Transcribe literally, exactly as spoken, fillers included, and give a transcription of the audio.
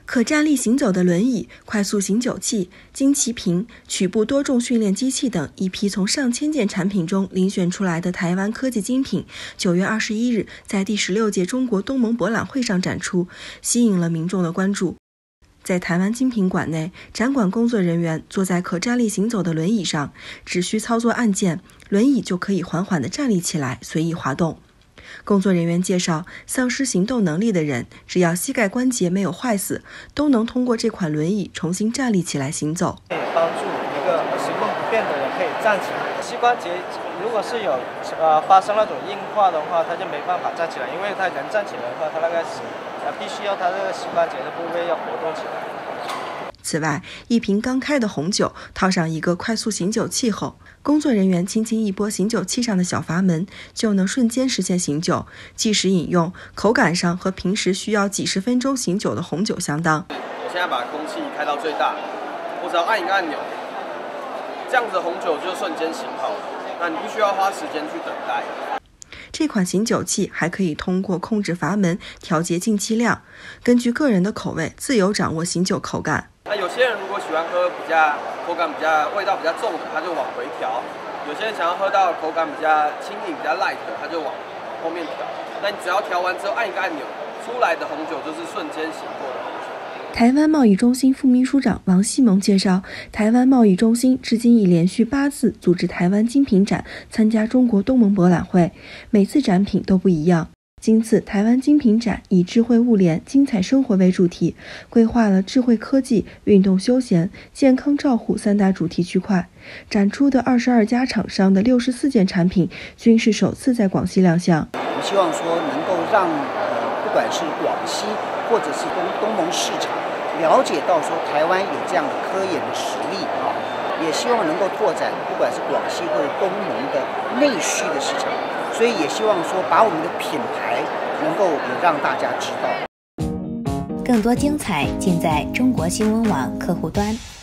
可站立行走的轮椅、快速醒酒器、惊奇屏、曲部多重训练机器等一批从上千件产品中遴选出来的台湾科技精品，九月二十一日在第十六届中国东盟博览会上展出，吸引了民众的关注。在台湾精品馆内，展馆工作人员坐在可站立行走的轮椅上，只需操作按键，轮椅就可以缓缓地站立起来，随意滑动。工作人员介绍，丧失行动能力的人，只要膝盖关节没有坏死，都能通过这款轮椅重新站立起来行走。 可以帮助一个行动不便的人可以站起来。膝关节如果是有呃发生那种硬化的话，他就没办法站起来，因为他人站起来的话，他那个呃必须要他这个膝关节的部位要活动起来。 此外，一瓶刚开的红酒套上一个快速醒酒器后，工作人员轻轻一拨醒酒器上的小阀门，就能瞬间实现醒酒，即时饮用，口感上和平时需要几十分钟醒酒的红酒相当。 我现在把空气开到最大，我只要按一个按钮，这样子红酒就瞬间醒好了，那你不需要花时间去等待。 这款醒酒器还可以通过控制阀门调节进气量，根据个人的口味自由掌握醒酒口感。 那有些人如果喜欢喝比较口感比较味道比较重的，他就往回调；有些人想要喝到口感比较轻盈、比较 light 的，他就往后面调。那你只要调完之后按一个按钮，出来的红酒就是瞬间醒过的红酒。 台湾贸易中心副秘书长王希蒙介绍，台湾贸易中心至今已连续八次组织台湾精品展参加中国东盟博览会，每次展品都不一样。今次台湾精品展以智慧物联、精彩生活为主题，规划了智慧科技、运动休闲、健康照护三大主题区块。展出的二十二家厂商的六十四件产品均是首次在广西亮相。 我们希望说能够让呃不管是广西或者是东东盟市场了解到说台湾有这样的科研的实力啊，也希望能够拓展不管是广西或者东盟的内需的市场。所以也希望说把我们的品牌能够也让大家知道。 更多精彩尽在中国新闻网客户端。